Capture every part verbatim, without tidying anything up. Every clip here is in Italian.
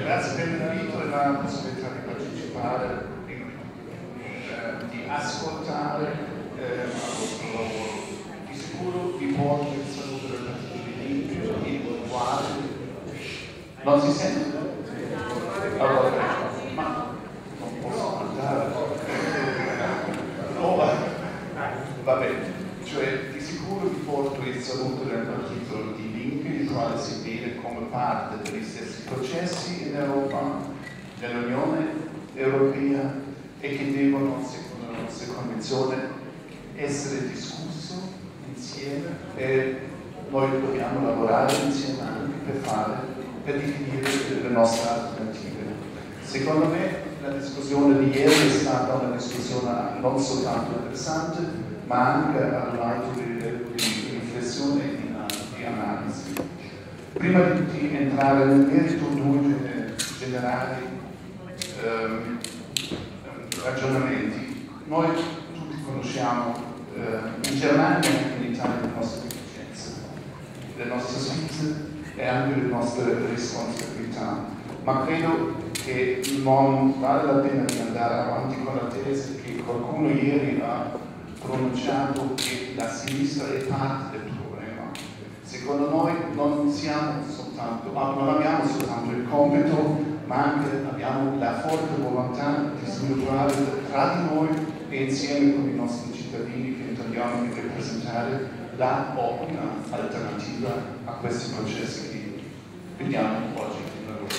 Grazie per l'invito e la possibilità di partecipare, di, eh, di ascoltare eh, al vostro lavoro. Di sicuro vi porto il saluto del partito di Limpio, il quale non si sente? Allora, ma non posso andare. Oh, va bene, cioè di sicuro vi porto il saluto del partito di Limpio, il quale si vede come parte degli stessi processi in Europa, nell'Unione Europea, e che devono, secondo la nostra convinzione, essere discusso insieme, e noi dobbiamo lavorare insieme anche per fare, per definire le nostre alternative. Secondo me la discussione di ieri è stata una discussione non soltanto interessante, ma anche ad un alto livello di riflessione e di, di analisi. Prima di entrare nel merito, due generali ehm, ragionamenti. Noi tutti conosciamo eh, in Germania e in Italia le nostre deficienze, le nostre sfide e anche le nostre responsabilità, ma credo che non vale la pena di andare avanti con la tesi che qualcuno ieri ha pronunciato che la sinistra è parte del problema. Secondo noi non siamo soltanto, non abbiamo soltanto il compito, ma anche abbiamo la forte volontà di sviluppare tra di noi e insieme con i nostri cittadini che intendiamo di rappresentare la o un'alternativa a questi processi che vediamo oggi in Europa.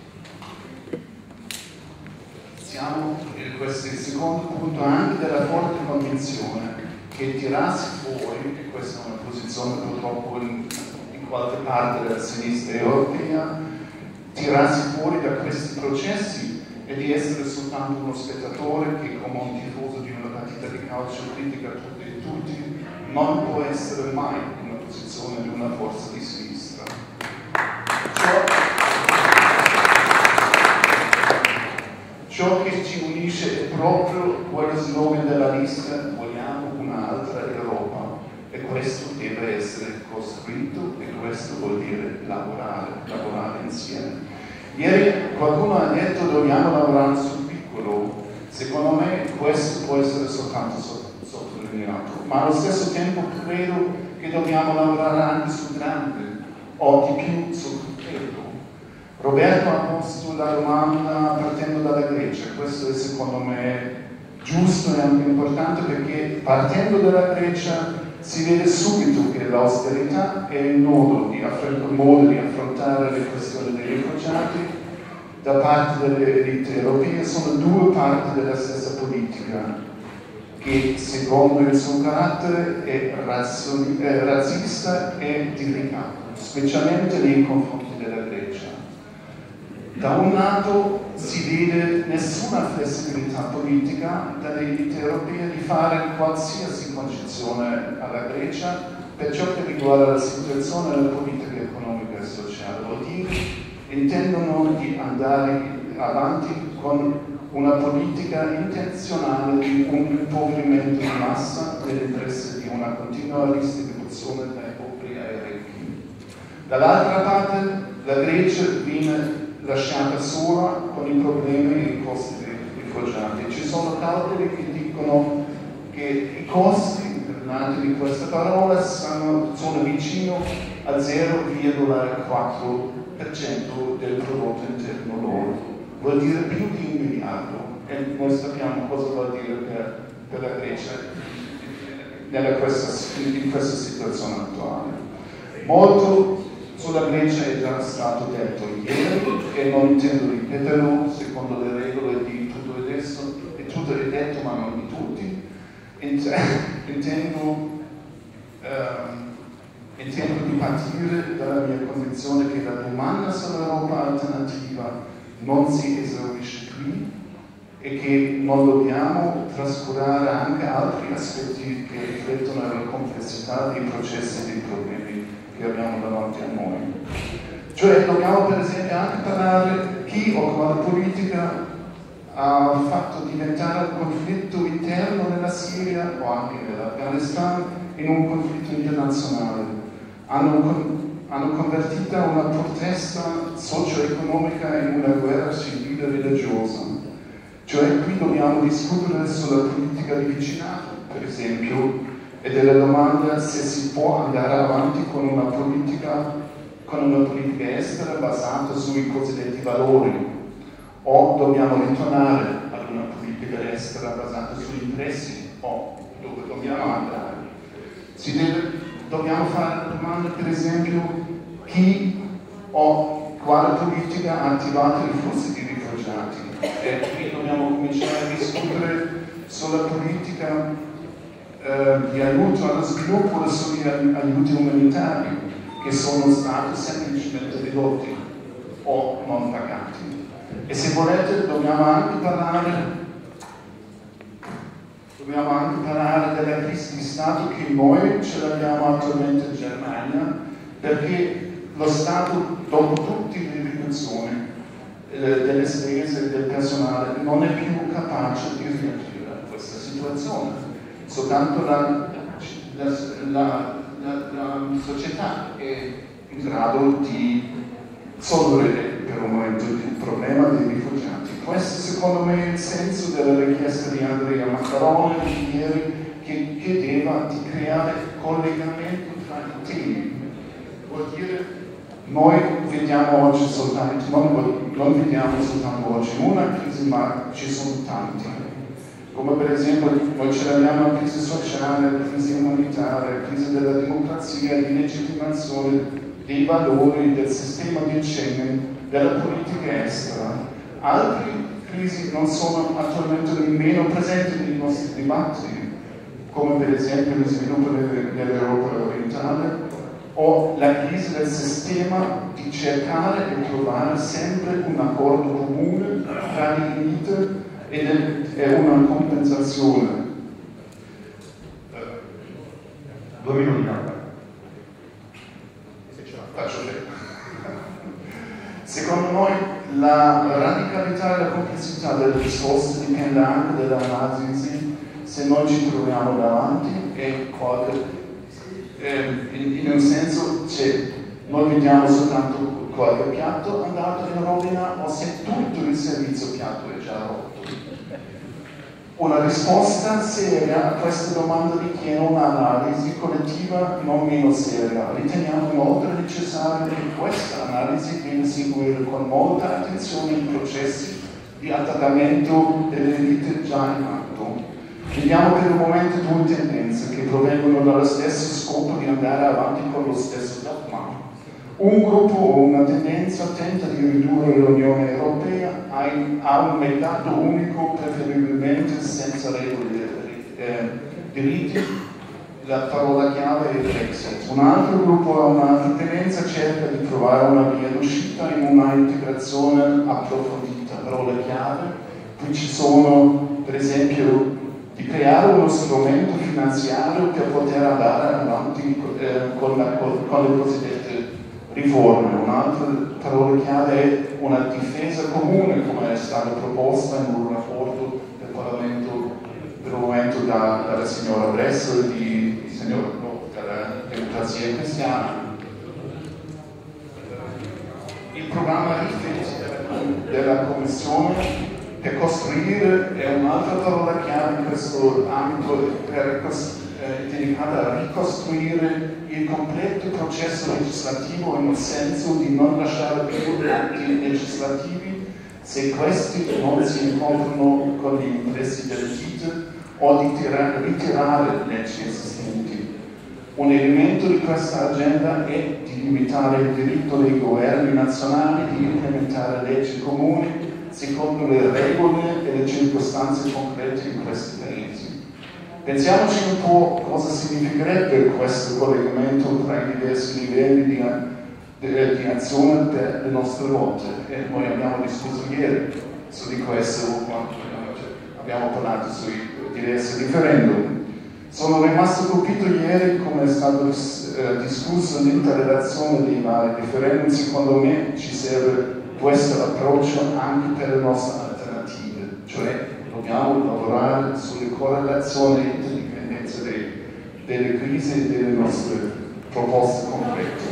Siamo in questo secondo punto anche della forte convinzione che tirarsi fuori, e questa è una posizione purtroppo in, in qualche parte della sinistra europea, tirarsi fuori da questi processi e di essere soltanto uno spettatore che, come un tifoso di una partita di calcio, critica tutti e tutti, non può essere mai in una posizione di una forza di sinistra. Ciò, ciò che ci unisce è proprio quello slogan della lista: vogliamo un'altra Europa, e questo deve essere costruito, e questo vuol dire lavorare, lavorare insieme. Ieri qualcuno ha detto dobbiamo lavorare sul piccolo. Secondo me questo può essere soltanto sottolineato, ma allo stesso tempo credo che dobbiamo lavorare anche sul grande, o di più sul concreto. Roberto ha posto la domanda partendo dalla Grecia. Questo è secondo me giusto e anche importante, perché partendo dalla Grecia si vede subito che l'austerità è il modo di, il modo di affrontare le questioni dei rifugiati da parte delle elite europee. Sono due parti della stessa politica che, secondo il suo carattere, è razzi, eh, razzista e delicato, specialmente nei confronti della Grecia. Da un lato si vede nessuna flessibilità politica dalle elite europee di fare qualsiasi concessione alla Grecia per ciò che riguarda la situazione della politica economica e sociale. Vuol dire intendono di andare avanti con una politica intenzionale di un impoverimento di massa nell'interesse di una continua distribuzione dai poveri ai ricchi. Dall'altra parte la Grecia viene lasciata sola con i problemi e i costi dei rifugiati. Ci sono calcoli che dicono che i costi nati di questa parola sono, sono vicino al zero virgola quattro per cento del prodotto interno lordo. Vuol dire più di un miliardo, e noi sappiamo cosa vuol dire per, per la Grecia nella questa, in questa situazione attuale. Molto sulla Grecia è già stato detto ieri e non intendo ripeterlo, secondo le regole di tutto il resto, è tutto è detto ma non di tutti. Intendo, ehm, intendo di partire dalla mia convinzione che la domanda sull'Europa alternativa non si esaurisce qui e che non dobbiamo trascurare anche altri aspetti che riflettono la complessità dei processi e dei problemi che abbiamo davanti a noi. Cioè dobbiamo per esempio anche parlare chi o quale politica ha fatto diventare un conflitto interno nella Siria o anche nell'Afghanistan in un conflitto internazionale. Hanno, hanno convertito una protesta socio-economica in una guerra civile religiosa. Cioè qui dobbiamo discutere sulla politica di vicinato, per esempio, e della domanda se si può andare avanti con una politica, con una politica estera basata sui cosiddetti valori, o dobbiamo ritornare ad una politica estera basata sugli interessi, o dove dobbiamo andare. Si deve, dobbiamo fare la domanda, per esempio, chi o quale politica ha attivato i flussi di rifugiati. E qui dobbiamo cominciare a discutere sulla politica eh, di aiuto allo sviluppo e sugli aiuti umanitari, che sono stati semplicemente ridotti o non pagati. E se volete dobbiamo anche parlare Dobbiamo anche parlare della crisi di Stato che noi ce l'abbiamo attualmente in Germania, perché lo Stato, dopo tutte le riduzioni eh, delle spese e del personale, non è più capace di reagire a questa situazione. Soltanto la, la, la, la, la società è in grado di risolvere per un momento il problema dei rifugiati. Questo secondo me è il senso della richiesta di Andrea Maccarone di ieri, che chiedeva di creare collegamento tra i temi. Vuol dire, noi vediamo oggi soltanto, non, non vediamo soltanto oggi una crisi, ma ci sono tanti. Come per esempio noi ce l'abbiamo la crisi sociale, la crisi umanitaria, la crisi della democrazia, di legittimazione dei valori del sistema di Schengen, della politica estera. Altre crisi non sono attualmente nemmeno presenti nei nostri dibattiti, come per esempio lo sviluppo dell'Europa orientale o la crisi del sistema di cercare e trovare sempre un accordo comune tra le elite e una compensazione. Due minuti, no? Faccio bene. Secondo noi la radicalità e la complessità delle risposte dipende anche dall'analisi se noi ci troviamo davanti e qualche, eh, in, in un senso c'è, noi vediamo soltanto qualche piatto andato in rovina o se tutto il servizio piatto è già rotto. Una risposta seria a questa domanda richiede un'analisi collettiva non meno seria. Riteniamo inoltre necessario che questa analisi venga seguita con molta attenzione ai processi di attaccamento delle elite già in atto. Vediamo per il momento due tendenze che provengono dallo stesso scopo di andare avanti con lo stesso dogma. Un gruppo o una tendenza tenta di ridurre l'Unione Europea a un mercato unico, preferibilmente senza regole eh, diritti, la parola chiave è Brexit. Un altro gruppo o un'altra tendenza cerca di trovare una via d'uscita in una integrazione approfondita, parole chiave. Qui ci sono, per esempio, di creare uno strumento finanziario per poter andare avanti eh, con, la, con le cosiddette riforme. Un'altra parola chiave è una difesa comune, come è stata proposta in un rapporto del Parlamento per il momento da, dalla signora Bresso e di, di signora, no, dalla Democrazia Cristiana. Il programma RIFIT della Commissione per costruire è un'altra parola chiave in questo ambito, per eh, dedicata a ricostruire il completo processo legislativo in un senso di non lasciare più atti legislativi se questi non si incontrano con gli interessi delle elite o di tirare, ritirare leggi esistenti. Un elemento di questa agenda è di limitare il diritto dei governi nazionali di implementare leggi comuni secondo le regole e le circostanze concrete in questi paesi. Pensiamoci un po' cosa significherebbe questo collegamento tra i diversi livelli di, di, di azione per le nostre volte. E noi abbiamo discusso ieri su di questo, quando abbiamo parlato sui diversi referendum. Sono rimasto colpito ieri come è stato eh, discusso l'interrelazione dei vari referendum. Secondo me ci serve questo approccio anche per le nostre alternative, cioè dobbiamo lavorare sulle correlazioni e interdipendenze delle crisi e delle nostre proposte concrete.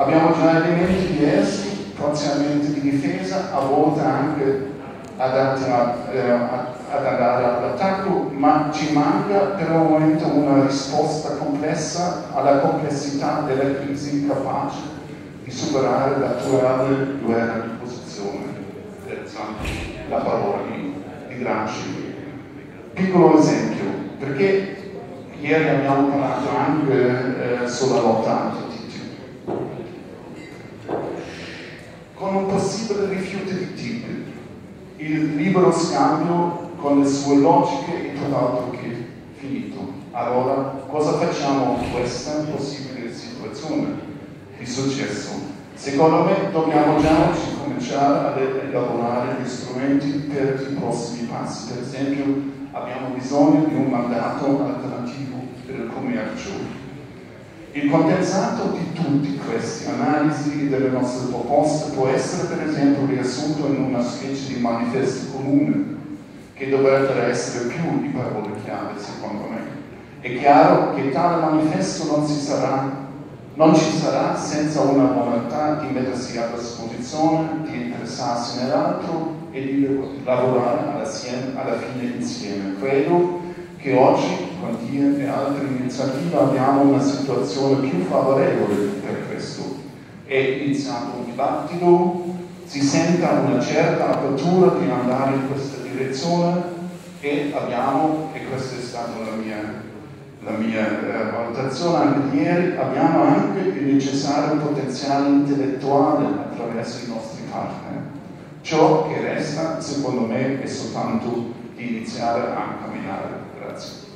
Abbiamo già elementi diversi, parzialmente di difesa, a volte anche adatti a, eh, ad andare all'attacco, ma ci manca per il momento una risposta complessa alla complessità della crisi capace di superare l'attuale guerra di posizione, la parola di, di Gramsci. Piccolo esempio, perché ieri abbiamo parlato anche eh, sulla lotta anti-T T I P. Con un possibile rifiuto di T I P, il libero scambio con le sue logiche è tutt'altro che finito. Allora, cosa facciamo in questa possibile situazione di successo? Secondo me dobbiamo già cominciare a elaborare gli strumenti per i prossimi passi. Per esempio, abbiamo bisogno di un mandato alternativo per il commercio. Il condensato di tutte queste analisi delle nostre proposte può essere per esempio riassunto in una specie di manifesto comune che dovrebbero essere più di parole chiave secondo me. È chiaro che tale manifesto non, si sarà, non ci sarà senza una volontà di mettersi a disposizione, di interessarsi nell'altro e di lavorare alla, alla fine insieme. Credo che oggi, con D I E e altre iniziative, abbiamo una situazione più favorevole per questo. È iniziato un dibattito, si sente una certa apertura di andare in questa direzione e abbiamo, e questa è stata la mia, la mia eh, valutazione anche ieri, abbiamo anche il necessario potenziale intellettuale attraverso i nostri partner. Ciò che resta, secondo me, è soltanto di iniziare a camminare. Grazie.